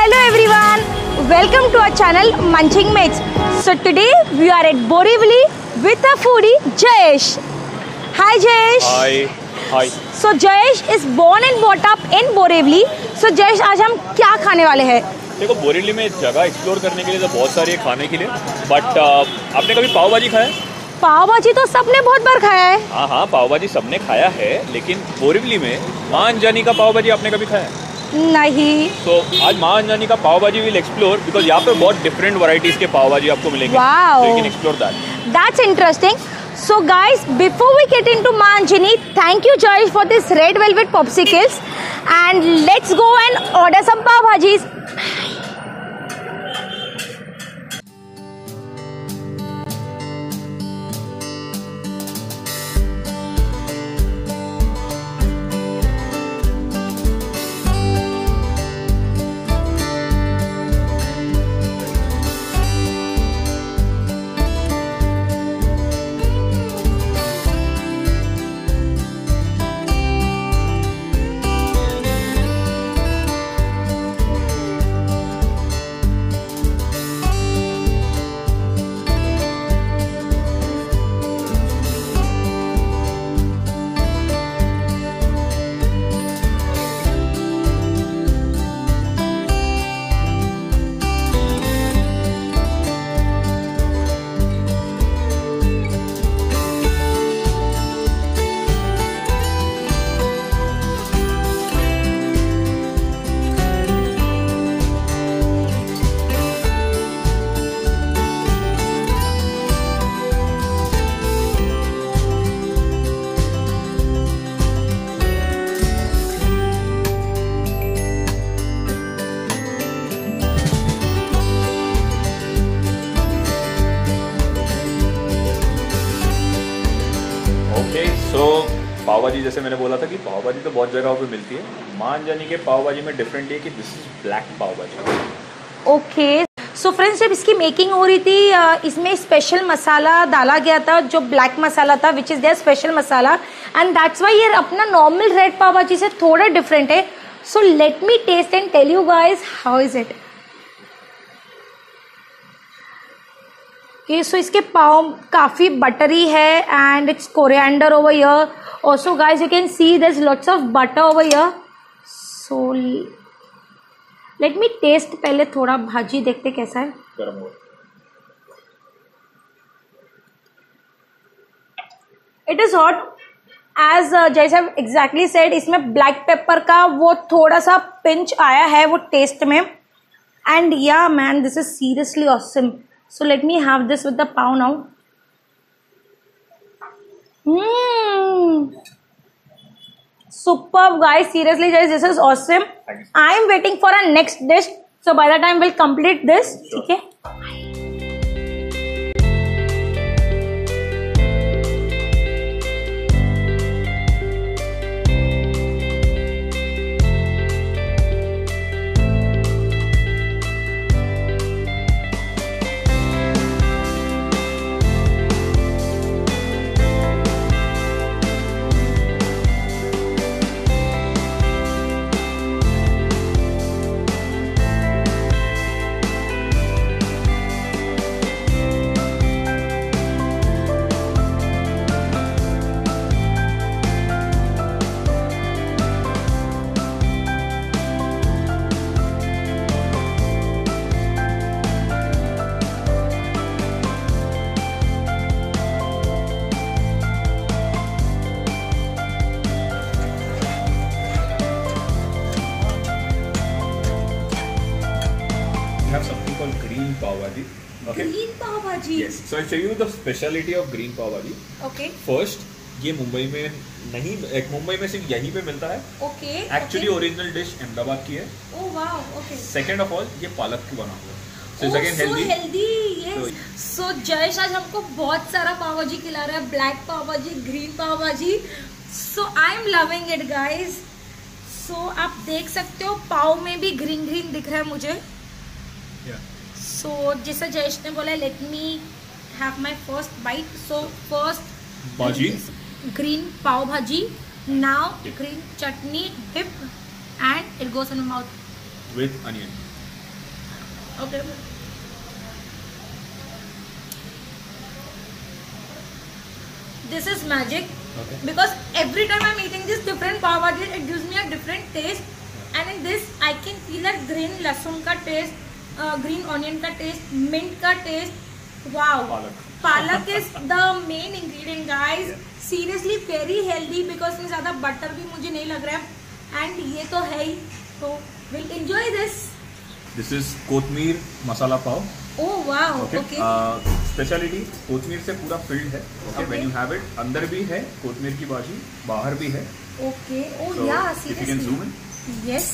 Hello everyone, welcome to our channel Munching Mates. So today we are at Borivali with a foodie Jayesh. Hi Jayesh. Hi. So Jayesh is born and brought up in Borivali. So Jayesh, आज हम क्या खाने वाले हैं? देखो बोरीवली में जगह explore करने के लिए तो बहुत सारी है खाने के लिए, बट आपने कभी पाव भाजी खाया है? पाव भाजी तो सबने बहुत बार खाया है। हाँ, पाव भाजी सबने खाया है, लेकिन बोरीवली में माँ अंजानी का पाव भाजी आपने कभी खाया है? नहीं। तो आज माँ अंजानी का पाव भाजी विल एक्सप्लोर, बिकॉज यहाँ पे बहुत डिफरेंट वैरायटीज के पाव भाजी आपको मिलेंगे। Wow. So you can explore that. That's interesting. So guys, before we get into Maa Anjani, thank you Jayesh for this red velvet popsicles, and let's go and order some pav bhajis. सो पाव भाजी, जैसे मैंने बोला था कि पाव भाजी तो बहुत जगहों पे मिलती है। माँ अंजानी के पाव भाजी में डिफरेंट है कि दिस इज ब्लैक पाव भाजी। ओके, सो फ्रेंड्स, जब इसकी मेकिंग हो रही थी इसमें स्पेशल मसाला डाला गया था जो ब्लैक मसाला था, which is their special masala, and that's why ये अपना नॉर्मल रेड पाव भाजी से थोड़ा डिफरेंट है। So let me taste and tell you guys how is it. So इसके पाव काफ़ी बटरी है and it's coriander over here. Also guys you can see there is lots of butter over here. So let me taste, पहले थोड़ा भाजी देखते कैसा है। गरम हो, इट इज हॉट एज जैसे एग्जैक्टली सेड, इसमें ब्लैक पेपर का वो थोड़ा सा पिंच आया है वो टेस्ट में, and yeah man this is seriously awesome. So let me have this with the pav now. Superb guys, seriously guys, this is awesome. I am waiting for our next dish. So by the time we'll complete this, okay? have something called green pav bhaji. Okay. Green pav bhaji. Yes. So I'll show you the speciality of green pav bhaji. Okay. First, ये मुंबई में नहीं, एक मुंबई में सिर्फ यहीं पे मिलता है। Okay. Actually original dish Ahmedabad की है। Oh wow. Okay. Second of all, ये पालक की बना हुआ है। So it's again so healthy. healthy, yes. So Jayesh आज हमको बहुत सारा पाव भाजी खिला रहा है, ब्लैक पाव भाजी, ग्रीन पाव भाजी। So I'm loving it guys. So आप देख सकते हो पाव में भी ग्रीन ग्रीन दिख रहा है मुझे। So जैसा जयेश ने बोला, let me have my first bite. So first भाजी, green pav bhaji, now green chutney dip, and it goes in the mouth with onion. Okay. This is magic. Okay. Because every time I'm eating this different pav bhaji, it gives me a different taste. And in this, I can feel that green lasun ka taste, green onion ka taste, mint ka taste. Wow. Palak. Palak is the main ingredient, guys. Yeah. Seriously, very healthy because इसमें ज़्यादा butter भी मुझे नहीं लग रहा है. And ये तो है ही. So we'll enjoy this. This is kothmir masala pav. Oh wow. Okay. Speciality कोथमीर से पूरा फिल्ड है. Okay. When you have it, अंदर भी है कोथमीर की भाजी, बाहर भी है. Okay. Oh So, yeah. if you can Seriously. zoom in. Yes.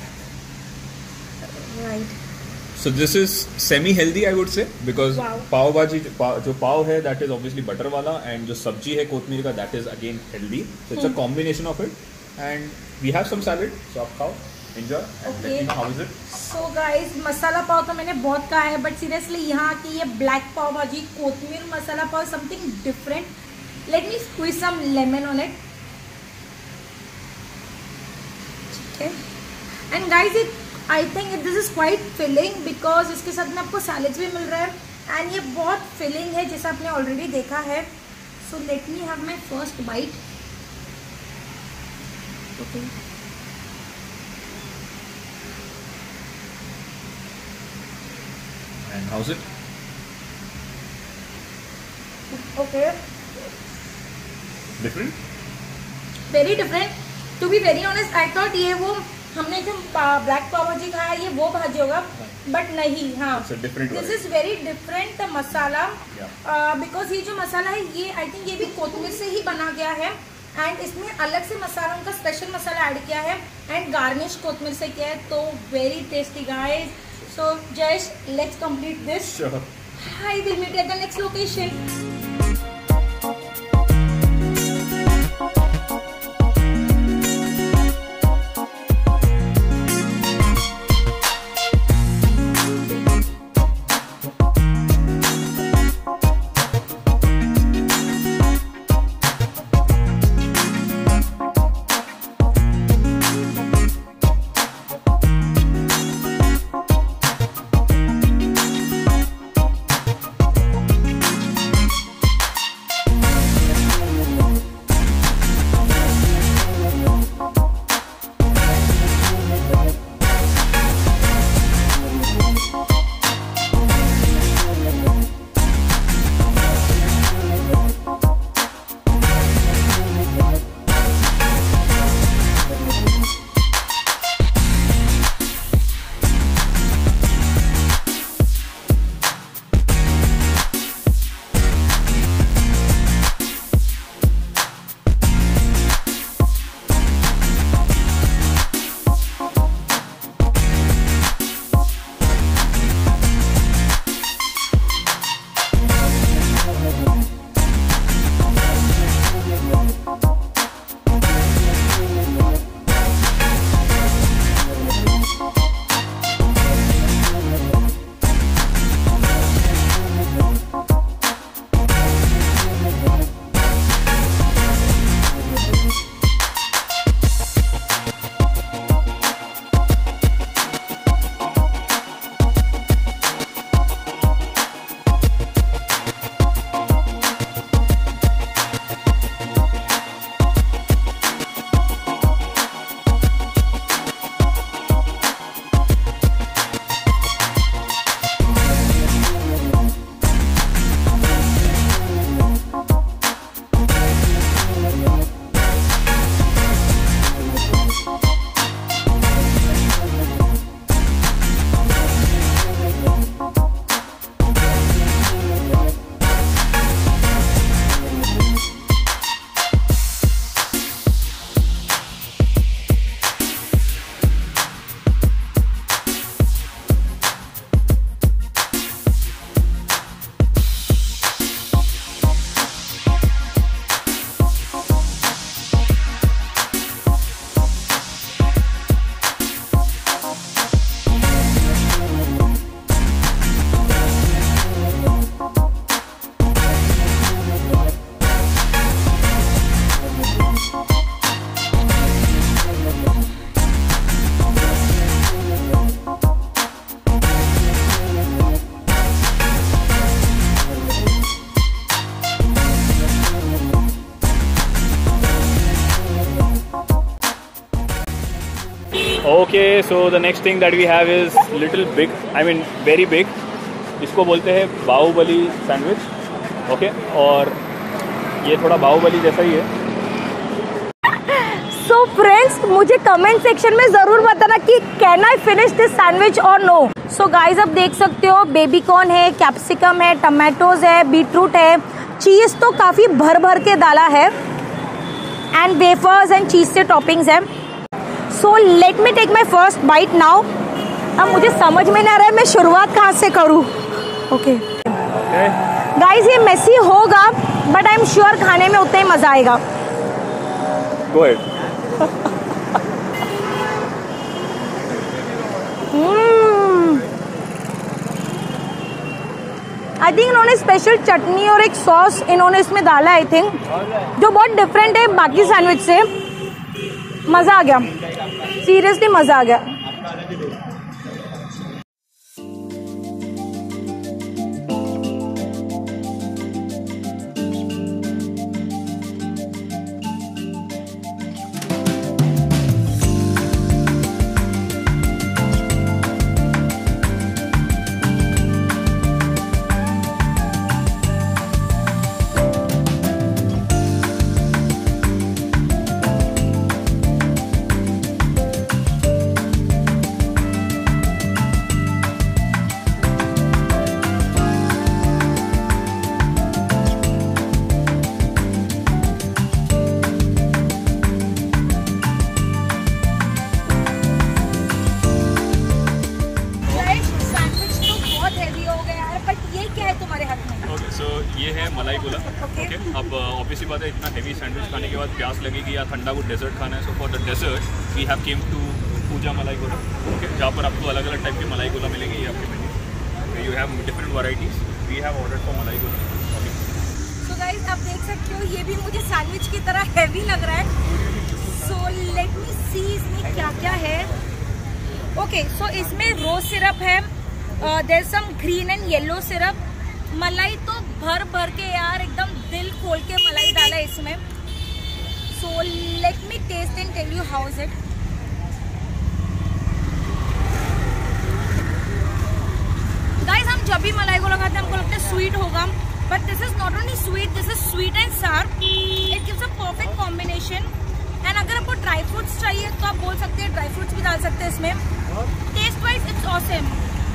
Right. So this is semi-healthy, I would say, because Wow. पाव भाजी जो पाव है that is obviously butter वाला, and जो सब्जी है कोथमीर का that is again healthy. So it's a combination of it, and we have some salad. So आप खाओ, enjoy, and let Okay. me know how is it. So guys, मसाला पाव तो मैंने बहुत कहा है, but seriously यहाँ की ये black पाव भाजी कोथमीर मसाला पाव something different. Let me squeeze some lemon on it. Okay. And guys, I think this is quite filling because इसके साथ में आपको salads भी मिल रहा है, and ये बहुत filling है जैसा आपने already देखा है. So let me have my first bite. Okay. And how's it? Okay. Different? Very different. To be very honest, I thought ये वो हमने जो ब्लैक पाव भाजी खाया ये वो भाजी होगा, बट नहीं. हाँ, It's a different this variety. Is very different masala. Yeah. Because ये जो मसाला है ये आई थिंक ये भी कोथमीर से ही बना गया है, एंड इसमें अलग से मसाला उनका स्पेशल मसाला ऐड किया है, एंड गार्निश कोथमीर से किया है. तो very tasty guys. So just let's complete this. Sure. I will meet at the next location. Okay, so the next thing that we have is little big, I mean very big. इसको बोलते हैं Baahubali sandwich. Okay, और ये थोड़ा बाहुबली जैसा ही है. So friends, मुझे कमेंट सेक्शन में जरूर बताना कि can I finish this sandwich or no. So guys, आप देख सकते हो बेबी कॉर्न है, कैप्सिकम है, टमाटोज है, बीटरूट है, चीज तो काफी भर भर के डाला है, एंड वेफर्स एंड चीज से टॉपिंग्स है. So let me take my first bite now. अब मुझे समझ में नहीं आ रहा है मैं शुरुआत कहाँ से करूँ. ओके गाइज, ये मेसी होगा बट आई एम श्योर खाने में उतना ही मजा आएगा. Go ahead. आई थिंक इन्होंने स्पेशल चटनी और एक सॉस इन्होंने इसमें डाला है, आई थिंक, जो बहुत डिफरेंट है बाकी सैंडविच से. मजा आ गया, सीरियसली मजा आ गया. ये है मलाई गोला. ओके, अब ऑब्वियसली बात है, इतना हेवी सैंडविच खाने के बाद प्यास लगेगी या ठंडा कुछ डेजर्ट खाना है. So for the dessert we have came to Pooja Malai Gola. Okay, जहाँ पर आपको अलग अलग टाइप की मलाई गोला मिलेगी. ये आपके menu, you have different varieties. We have order for malai gola. So guys, आप देख सकते हो ये भी मुझे सैंडविच की तरह हैवी लग रहा है. सो लेट मी सी इसमें क्या क्या है. ओके, सो इसमें रोज सिरप है, there is some green and yellow syrup. मलाई तो भर भर के यार एकदम दिल खोल के मलाई डाला है इसमें. So let me taste and tell you how is it. Guys, हम जब भी मलाई को लगाते हैं हमको लगता है स्वीट होगा, but this is not only sweet, this is sweet and sour. It gives a perfect combination. And अगर आपको ड्राई फ्रूट्स चाहिए तो आप बोल सकते हैं, ड्राई फ्रूट्स भी डाल सकते हैं इसमें. Taste wise it's awesome.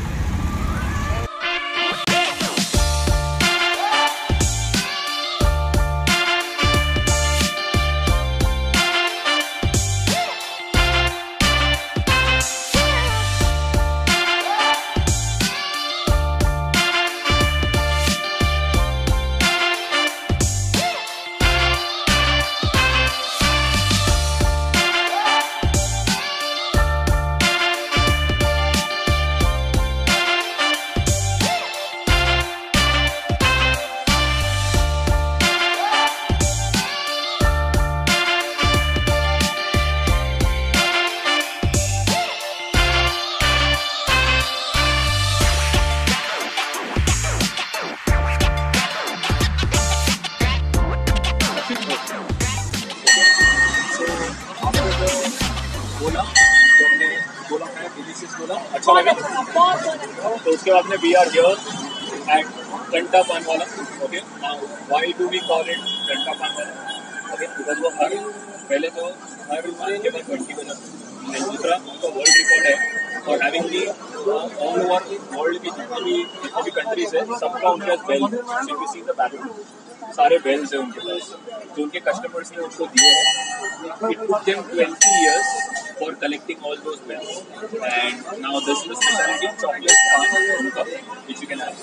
अच्छा लगा. तो उसके बाद में we are here eight Ghanta Paan Wala. Okay, now why do we call it Ghanta Paan Wala? Okay, because वो हर पहले तो हर पान के बाद घंटी बजाते हैं. दूसरा उनका वर्ल्ड रिकॉर्ड है और having the all over world की जितनी भी कंट्रीज है सबका उनके पास bell. So we see the background, सारे बेल्स है उनके पास जो उनके कस्टमर्स ने उनको दिए हैं. It took them 20 years for collecting all those bells, and now this is the specialty chocolate pan which you can have.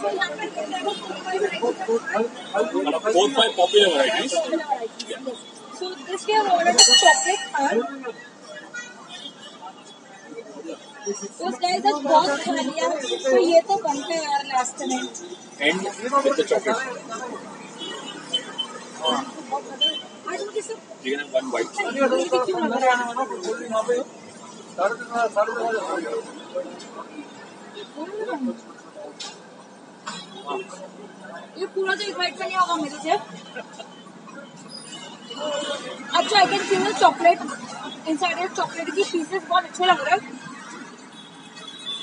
One of 4-5 popular varieties. Yeah. So this we have ordered a chocolate pan. तो guys आज बहुत खा लिया, तो ये तो बनता है यार लास्ट में. And with the chocolate. आज मुझे सब You can have one bite. क्यों लग रहा है? ये पूरा तो एक बाइट में नहीं होगा मेरे से. अच्छा, I can feel the chocolate inside. Chocolate की पीसेस बहुत अच्छे लग रहे हैं.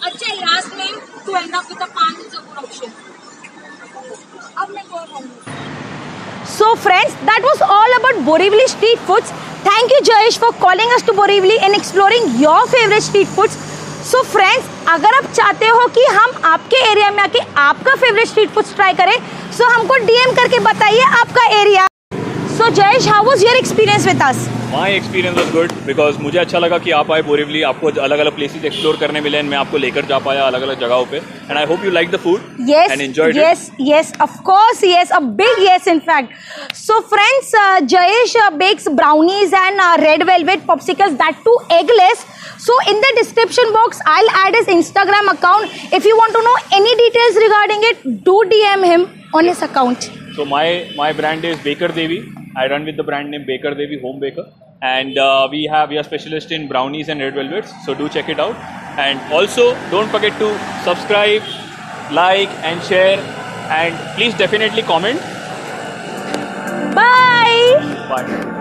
अच्छा, last name to end up with a pan is a good option. अब मैं क्या कहूँ? So friends, that was all about Borivali street foods. Thank you Jayesh for calling us to Borivali and exploring your favorite street foods. So friends, अगर आप चाहते हो कि हम आपके एरिया में आके आपका फेवरेट स्ट्रीट फूड्स ट्राई करें, so हमको DM करके बताइए आपका area. So Jayesh, how was your experience with us? My experience was good because मुझे अच्छा लगा कि आप आए बोरीवली, आपको अलग अलग प्लेसेस एक्सप्लोर करने मिले and मैं आपको लेकर जा पाया अलग अलग जगहों पे. And I hope you like the food. Yes, and enjoyed yes, it. Yes, of course, yes, a big yes in fact. So friends, Jayesh bakes brownies and red velvet popsicles, that too eggless. So in the description box, I'll add his Instagram account. If you want to know any details regarding it, do DM him on his account. So my brand is Baker Devi. I run with the brand name Baker Devi Home Baker, and we are specialist in brownies and red velvets. So do check it out, and also don't forget to subscribe, like, and share, and please definitely comment. Bye. Bye.